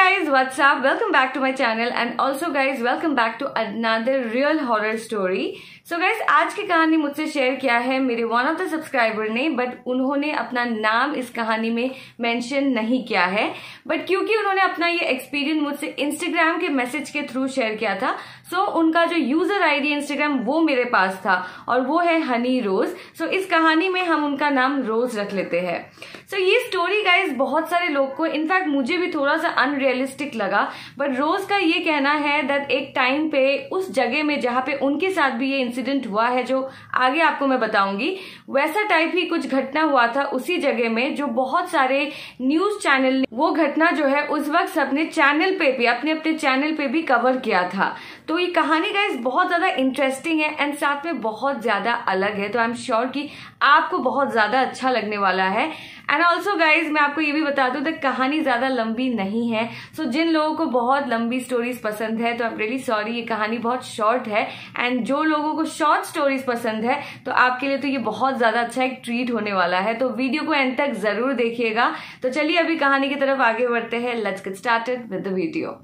guys, what's up? Welcome back to my channel and also guys, welcome back to another real horror story. So guys, आज की कहानी मुझसे share किया है मेरे वन ऑफ द सब्सक्राइबर ने, but उन्होंने अपना नाम इस कहानी में मेंशन नहीं किया है। बट क्योंकि उन्होंने अपना ये एक्सपीरियंस मुझसे इंस्टाग्राम के मैसेज के थ्रू शेयर किया था, सो उनका जो यूजर आईडी इंस्टाग्राम वो मेरे पास था और वो है हनी रोज। सो इस कहानी में हम उनका नाम रोज रख लेते हैं। सो ये स्टोरी गाइज बहुत सारे लोग को, इनफैक्ट मुझे भी थोड़ा सा अनरियलिस्टिक लगा, बट रोज का ये कहना है दैट एक टाइम पे उस जगह में जहां पे उनके साथ भी ये इंसिडेंट हुआ है जो आगे आपको मैं बताऊंगी, वैसा टाइप ही कुछ घटना हुआ था उसी जगह में, जो बहुत सारे न्यूज चैनल ने वो घटना जो है उस वक्त अपने चैनल पे भी अपने चैनल पे भी कवर किया था। तो ये कहानी गाइज बहुत ज्यादा इंटरेस्टिंग है एंड साथ में बहुत ज्यादा अलग है, तो आई एम श्योर कि आपको बहुत ज्यादा अच्छा लगने वाला है। एंड ऑल्सो गाइज मैं आपको ये भी बता दूं कि कहानी ज्यादा लंबी नहीं है, सो जिन लोगों को बहुत लंबी स्टोरीज पसंद है तो आई एम रियली सॉरी, ये कहानी बहुत शॉर्ट है। एंड जो लोगों को शॉर्ट स्टोरीज पसंद है तो आपके लिए तो ये बहुत ज्यादा अच्छा एक ट्रीट होने वाला है, तो वीडियो को एंड तक जरूर देखिएगा। तो चलिए अभी कहानी की तरफ आगे बढ़ते हैं। Let's get started with the video.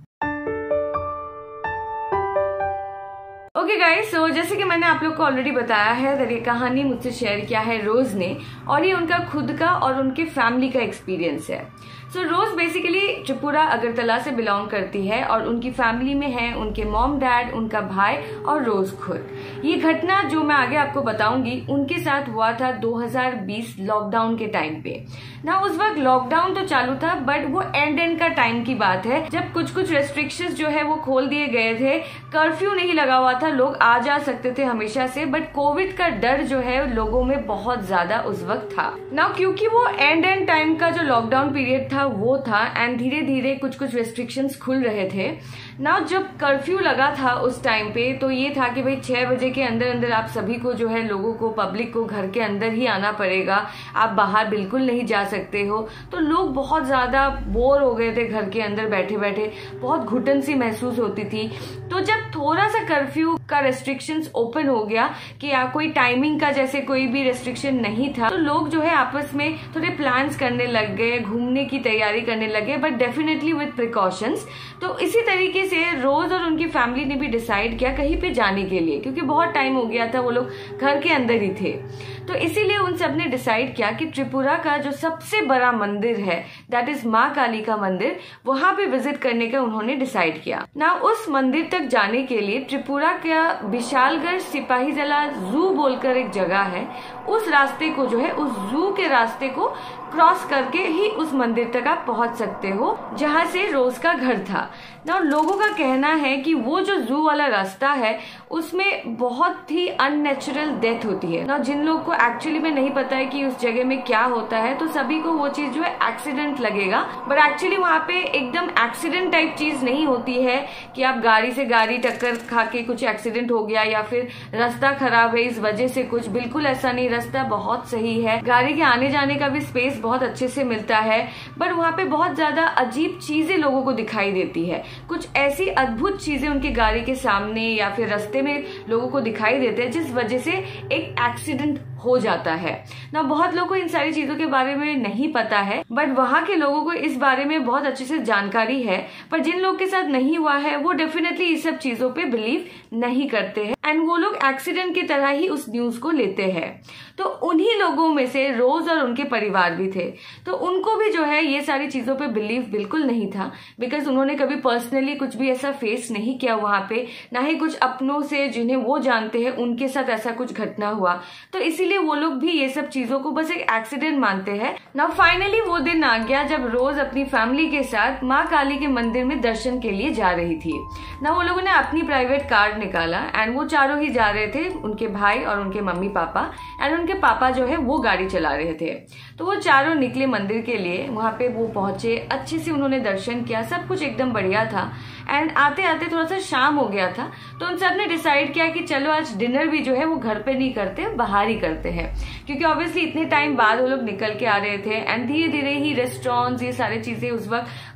Okay guys, so जैसे कि मैंने आप लोग को ऑलरेडी बताया है दैट ये कहानी मुझसे शेयर किया है रोज ने, और ये उनका खुद का और उनके फैमिली का एक्सपीरियंस है। So Rose basically Tripura Agartala से बिलोंग करती है और उनकी फैमिली में है उनके मॉम डैड, उनका भाई और रोज खुद। ये घटना जो मैं आगे आपको बताऊंगी उनके साथ हुआ था 2020 लॉकडाउन के टाइम पे ना। उस वक्त लॉकडाउन तो चालू था बट वो एंड का टाइम की बात है, जब कुछ रेस्ट्रिक्शंस जो है वो खोल दिए गए थे। कर्फ्यू नहीं लगा हुआ था, लोग आ जा सकते थे हमेशा से, बट कोविड का डर जो है लोगों में बहुत ज्यादा उस वक्त था ना, क्योंकि वो एंड टाइम का जो लॉकडाउन पीरियड था वो था एंड धीरे धीरे कुछ रेस्ट्रिक्शंस खुल रहे थे ना। जब कर्फ्यू लगा था उस टाइम पे तो ये था कि भाई 6 बजे के अंदर आप सभी को जो है लोगों को, पब्लिक को घर के अंदर ही आना पड़ेगा, आप बाहर बिल्कुल नहीं जा सकते हो। तो लोग बहुत ज्यादा बोर हो गए थे घर के अंदर बैठे बैठे, बहुत घुटन सी महसूस होती थी। तो जब थोड़ा सा कर्फ्यू का रेस्ट्रिक्शंस ओपन हो गया कि कोई टाइमिंग का जैसे कोई भी रेस्ट्रिक्शन नहीं था, तो लोग जो है आपस में थोड़े प्लान्स करने लग गए, घूमने की तैयारी करने लगे, बट डेफिनेटली विद प्रिकॉशंस। तो इसी तरीके से रोज और उनकी फैमिली ने भी डिसाइड किया कहीं पे जाने के लिए, क्योंकि बहुत टाइम हो गया था, वो लोग घर के अंदर ही थे। तो इसीलिए उन सब ने डिसाइड किया कि त्रिपुरा का जो सबसे बड़ा मंदिर है दैट इज माँ काली का मंदिर, वहां पे विजिट करने का उन्होंने डिसाइड किया ना। उस मंदिर तक जाने के लिए त्रिपुरा का विशालगढ़ सिपाहीजला जू बोलकर एक जगह है, उस रास्ते को जो है, उस जू के रास्ते को क्रॉस करके ही उस मंदिर तक आप पहुंच सकते हो जहां से रोज का घर था ना। लोगों का कहना है कि वो जो जू वाला रास्ता है उसमें बहुत ही अननेचुरल डेथ होती है ना। जिन लोगों को एक्चुअली में नहीं पता है कि उस जगह में क्या होता है, तो सभी को वो चीज जो है एक्सीडेंट लगेगा, बट एक्चुअली वहां पे एकदम एक्सीडेंट टाइप चीज नहीं होती है कि आप गाड़ी से गाड़ी टक्कर खा के कुछ एक्सीडेंट हो गया या फिर रास्ता खराब है इस वजह से कुछ, बिल्कुल ऐसा नहीं। रास्ता बहुत सही है, गाड़ी के आने जाने का भी स्पेस बहुत अच्छे से मिलता है, बट वहां पे बहुत ज्यादा अजीब चीजें लोगों को दिखाई देती है। कुछ ऐसी अद्भुत चीजें उनकी गाड़ी के सामने या फिर रास्ते में लोगों को दिखाई देते हैं जिस वजह से एक एक्सीडेंट हो जाता है ना। बहुत लोगों को इन सारी चीजों के बारे में नहीं पता है, बट वहां के लोगों को इस बारे में बहुत अच्छे से जानकारी है, पर जिन लोग के साथ नहीं हुआ है वो डेफिनेटली इस सब चीजों पे बिलीव नहीं करते हैं एंड वो लोग एक्सीडेंट की तरह ही उस न्यूज को लेते हैं। तो उन्हीं लोगों में से रोज और उनके परिवार भी थे, तो उनको भी जो है ये सारी चीजों पे बिलीव बिल्कुल नहीं था, बिकॉज उन्होंने कभी पर्सनली कुछ भी ऐसा फेस नहीं किया वहां पे, ना ही कुछ अपनों से जिन्हें वो जानते हैं उनके साथ ऐसा कुछ घटना हुआ। तो इसीलिए वो लोग भी ये सब चीजों को बस एक एक्सीडेंट मानते हैं ना। फाइनली वो दिन आ गया जब रोज अपनी फैमिली के साथ माँ काली के मंदिर में दर्शन के लिए जा रही थी ना। वो लोगों ने अपनी प्राइवेट कार निकाला एंड वो चारों ही जा रहे थे, उनके भाई और उनके मम्मी पापा, एंड उनके पापा जो है वो गाड़ी चला रहे थे। तो वो चारों निकले मंदिर के लिए, वहां पे वो पहुंचे, अच्छे से उन्होंने दर्शन किया, सब कुछ एकदम बढ़िया था। एंड आते आते थोड़ा सा शाम हो गया था, तो उन सब ने डिसाइड किया कि चलो आज डिनर भी जो है वो घर पे नहीं करते, बाहर ही करते हैं, क्योंकि ऑब्वियसली इतने टाइम बाद वो लोग निकल के आ रहे थे एंड धीरे धीरे ही रेस्टोरेंट्स ये सारी चीजें उस वक्त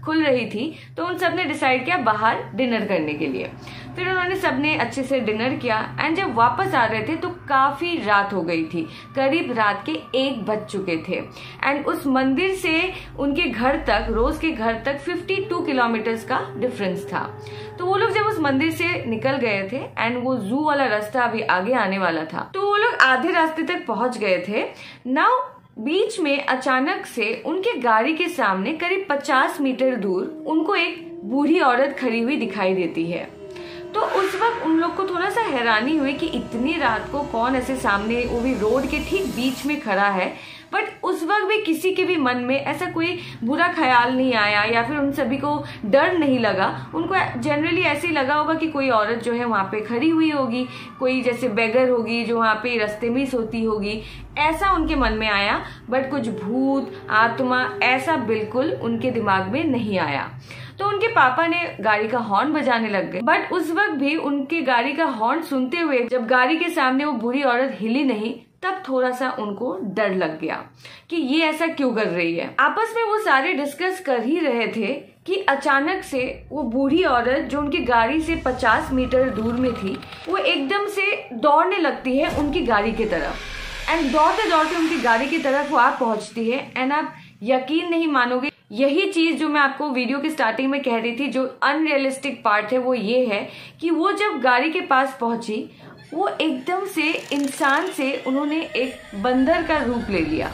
खुल रही थी तो उन सब ने डिसाइड किया बाहर डिनर करने के लिए। फिर उन्होंने सबने अच्छे से डिनर किया एंड जब वापस आ रहे थे तो काफी रात हो गई थी, करीब रात के 1 बज चुके थे। एंड उस मंदिर से उनके घर तक, रोज के घर तक 52 किलोमीटर्स का डिफरेंस था। तो वो लोग जब उस मंदिर से निकल गए थे एंड वो जू वाला रास्ता अभी आगे आने वाला था, तो वो लोग आधे रास्ते तक पहुंच गए थे। नाउ बीच में अचानक से उनके गाड़ी के सामने करीब 50 मीटर दूर उनको एक बूढ़ी औरत खड़ी हुई दिखाई देती है। तो उस वक्त उन लोग को थोड़ा सा हैरानी हुई कि इतनी रात को कौन ऐसे सामने, वो भी रोड के ठीक बीच में खड़ा है। बट उस वक्त भी किसी के भी मन में ऐसा कोई बुरा ख्याल नहीं आया या फिर उन सभी को डर नहीं लगा। उनको जनरली ऐसे ही लगा होगा कि कोई औरत जो है वहां पे खड़ी हुई होगी, कोई जैसे बेगर होगी जो वहां पे रास्ते में सोती होगी, ऐसा उनके मन में आया। बट कुछ भूत आत्मा ऐसा बिल्कुल उनके दिमाग में नहीं आया। तो उनके पापा ने गाड़ी का हॉर्न बजाने लग गए। बट उस वक्त भी उनके गाड़ी का हॉर्न सुनते हुए जब गाड़ी के सामने वो बूढ़ी औरत हिली नहीं, तब थोड़ा सा उनको डर लग गया कि ये ऐसा क्यों कर रही है। आपस में वो सारे डिस्कस कर ही रहे थे कि अचानक से वो बूढ़ी औरत जो उनकी गाड़ी से 50 मीटर दूर में थी, वो एकदम से दौड़ने लगती है उनकी गाड़ी की तरफ। एंड दौड़ते दौड़ते उनकी गाड़ी की तरफ वो आप पहुंचती है। एंड आप यकीन नहीं मानोगे, यही चीज जो मैं आपको वीडियो की स्टार्टिंग में कह रही थी, जो अनरियलिस्टिक पार्ट है वो ये है कि वो जब गाड़ी के पास पहुंची, वो एकदम से इंसान से उन्होंने एक बंदर का रूप ले लिया।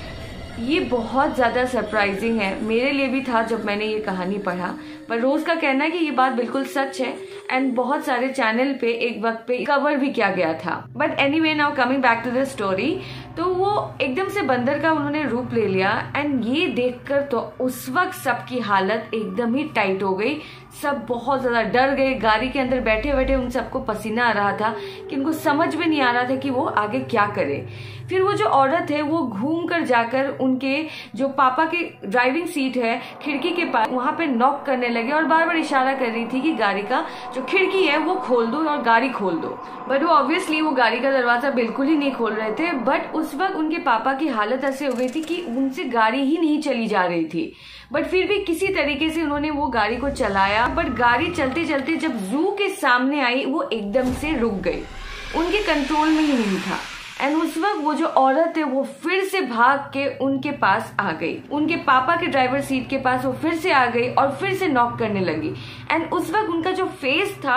ये बहुत ज्यादा सरप्राइजिंग है, मेरे लिए भी था जब मैंने ये कहानी पढ़ा। पर रोज का कहना है कि ये बात बिल्कुल सच है एंड बहुत सारे चैनल पे एक वक्त पे कवर भी किया गया था। But anyway, now coming back to the story, तो वो एकदम से बंदर का उन्होंने रूप ले लिया। एंड ये देखकर तो उस वक्त सबकी हालत एकदम ही टाइट हो गई। सब बहुत ज्यादा डर गए। गाड़ी के अंदर बैठे बैठे उन सबको पसीना आ रहा था कि उनको समझ में नहीं आ रहा था कि वो आगे क्या करे। फिर वो जो औरत है वो घूम कर जाकर उनके जो पापा के ड्राइविंग सीट है, खिड़की के पास, वहां पे नॉक करने लगे और बार बार इशारा कर रही थी कि गाड़ी का जो खिड़की है वो खोल दो और गाड़ी खोल दो। बट वो ऑब्वियसली वो गाड़ी का दरवाजा बिल्कुल ही नहीं खोल रहे थे। बट उस वक्त उनके पापा की हालत ऐसे हो गई थी कि उनसे गाड़ी ही नहीं चली जा रही थी। बट फिर भी किसी तरीके से उन्होंने वो गाड़ी को चलाया। बट गाड़ी चलते चलते जब जू के सामने आई, वो एकदम से रुक गई, उनके कंट्रोल में ही नहीं था। एंड उस वक्त वो जो औरत है वो फिर से भाग के उनके पास आ गई, उनके पापा के ड्राइवर सीट के पास वो फिर से आ गई और फिर से नॉक करने लगी। एंड उस वक्त उनका जो फेस था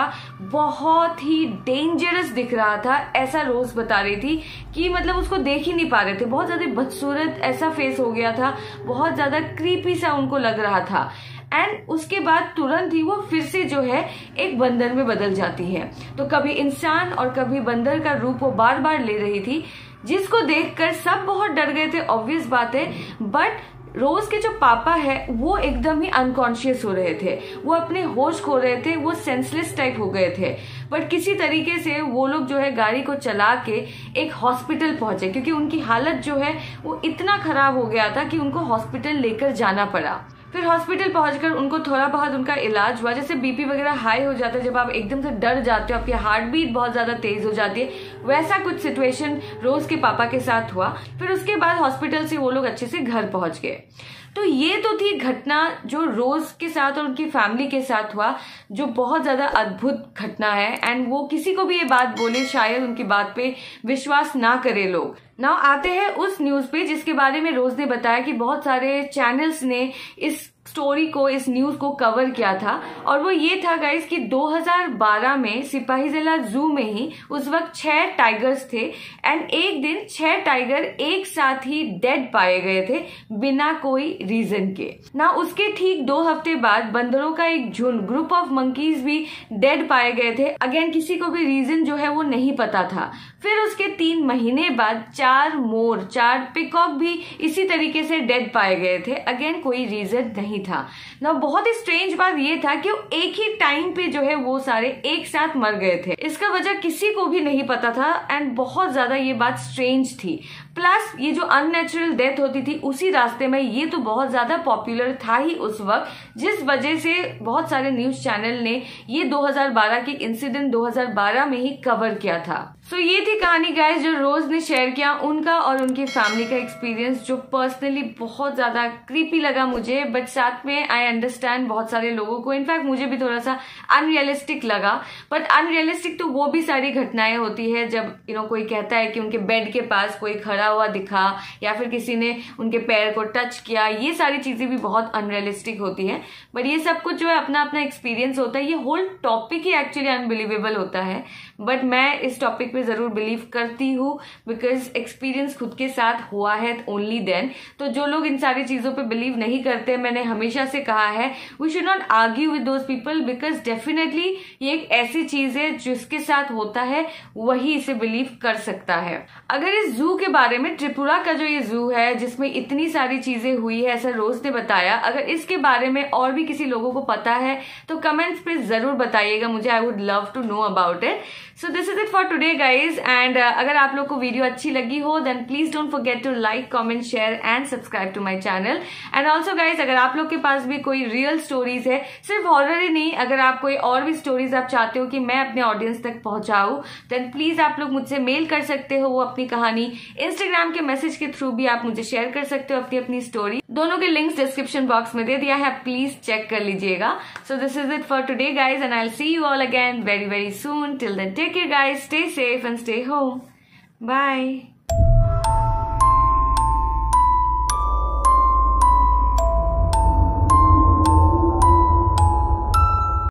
बहुत ही डेंजरस दिख रहा था। ऐसा रोज बता रही थी कि मतलब उसको देख ही नहीं पा रहे थे, बहुत ज्यादा बदसूरत ऐसा फेस हो गया था, बहुत ज्यादा क्रीपी सा उनको लग रहा था। एंड उसके बाद तुरंत ही वो फिर से जो है एक बंदर में बदल जाती है। तो कभी इंसान और कभी बंदर का रूप वो बार बार ले रही थी, जिसको देखकर सब बहुत डर गए थे, ऑब्वियस बात है। बट रोज के जो पापा है वो एकदम ही अनकॉन्शियस हो रहे थे, वो अपने होश खो रहे थे, वो सेंसलेस टाइप हो गए थे। बट किसी तरीके से वो लोग जो है गाड़ी को चला के एक हॉस्पिटल पहुंचे, क्योंकि उनकी हालत जो है वो इतना खराब हो गया था कि उनको हॉस्पिटल लेकर जाना पड़ा। फिर हॉस्पिटल पहुंचकर उनको थोड़ा बहुत उनका इलाज हुआ। जैसे बीपी वगैरह हाई हो जाता है, जब आप एकदम से डर जाते हो, आपकी हार्ट बीट बहुत ज्यादा तेज हो जाती है, वैसा कुछ सिचुएशन रोज के पापा के साथ हुआ। फिर उसके बाद हॉस्पिटल से वो लोग अच्छे से घर पहुंच गए। तो ये तो थी घटना जो रोज के साथ और उनकी फैमिली के साथ हुआ, जो बहुत ज्यादा अद्भुत घटना है। एंड वो किसी को भी ये बात बोले शायद उनकी बात पे विश्वास ना करे लोग। नाउ आते हैं उस न्यूज पे जिसके बारे में रोज ने बताया कि बहुत सारे चैनल्स ने इस स्टोरी को, इस न्यूज को कवर किया था। और वो ये था गाइस कि 2012 में सिपाहीजला जू में ही उस वक्त 6 टाइगर्स थे। एंड एक दिन 6 टाइगर एक साथ ही डेड पाए गए थे बिना कोई रीजन के। ना उसके ठीक 2 हफ्ते बाद बंदरों का एक झुंड, ग्रुप ऑफ मंकीज भी डेड पाए गए थे। अगेन किसी को भी रीजन जो है वो नहीं पता था। फिर उसके 3 महीने बाद 4 मोर, 4 पिकॉक भी इसी तरीके से डेड पाए गए थे। अगेन कोई रीजन नहीं था ना। बहुत ही स्ट्रेंज बात ये था कि वो एक ही टाइम पे जो है वो सारे एक साथ मर गए थे। इसका वजह किसी को भी नहीं पता था एंड बहुत ज्यादा ये बात स्ट्रेंज थी। प्लस ये जो अननेचुरल डेथ होती थी उसी रास्ते में, ये तो बहुत ज्यादा पॉपुलर था ही उस वक्त, जिस वजह से बहुत सारे न्यूज चैनल ने ये 2012 के इंसिडेंट 2012 में ही कवर किया था। सो ये थी कहानी गाइस जो रोज ने शेयर किया, उनका और उनकी फैमिली का एक्सपीरियंस, जो पर्सनली बहुत ज्यादा क्रीपी लगा मुझे, बट साथ में आई अंडरस्टैंड बहुत सारे लोगों को, इनफैक्ट मुझे भी थोड़ा सा अनरियलिस्टिक लगा। बट अनरियलिस्टिक तो वो भी सारी घटनाएं होती है जब कोई कहता है कि उनके बेड के पास कोई खड़ा हुआ दिखा या फिर किसी ने उनके पैर को टच किया, ये सारी चीजें भी बहुत अनरियलिस्टिक होती है। बट ये सब कुछ जो है अपना अपना एक्सपीरियंस होता है, ये होल टॉपिक ही एक्चुअली अनबिलीवेबल होता है। बट मैं इस टॉपिक पे जरूर बिलीव करती हूँ बिकॉज एक्सपीरियंस खुद के साथ हुआ है ओनली देन। तो जो लोग इन सारी चीजों पे बिलीव नहीं करते, मैंने हमेशा से कहा है we should not argue with those people because definitely ये एक ऐसी चीज है जिसके साथ होता है वही इसे बिलीव कर सकता है। अगर इस जू के बारे में, त्रिपुरा का जो ये जू है जिसमें इतनी सारी चीजें हुई है ऐसा रोज ने बताया, अगर इसके बारे में और भी किसी लोगों को पता है तो कमेंट्स पे जरूर बताइएगा मुझे, I would love to know about it. So this is it for today guys, and अगर आप लोग को वीडियो अच्छी लगी हो then please don't forget to like, comment, share and subscribe to my channel. And also guys अगर आप लोग के पास भी कोई रियल स्टोरीज है, सिर्फ हॉरर ही नहीं, अगर आप कोई और भी स्टोरीज आप चाहते हो कि मैं अपने ऑडियंस तक पहुंचाऊं देन प्लीज आप लोग मुझसे मेल कर सकते हो वो अपनी कहानी। इंस्टाग्राम के मैसेज के थ्रू भी आप मुझे शेयर कर सकते हो अपनी अपनी स्टोरी, दोनों के लिंक्स डिस्क्रिप्शन बॉक्स में दे दिया है, प्लीज चेक कर लीजिएगा। So this is it for today guys and I will see you all again very very soon. Till then take care guys, stay safe and stay home. Bye.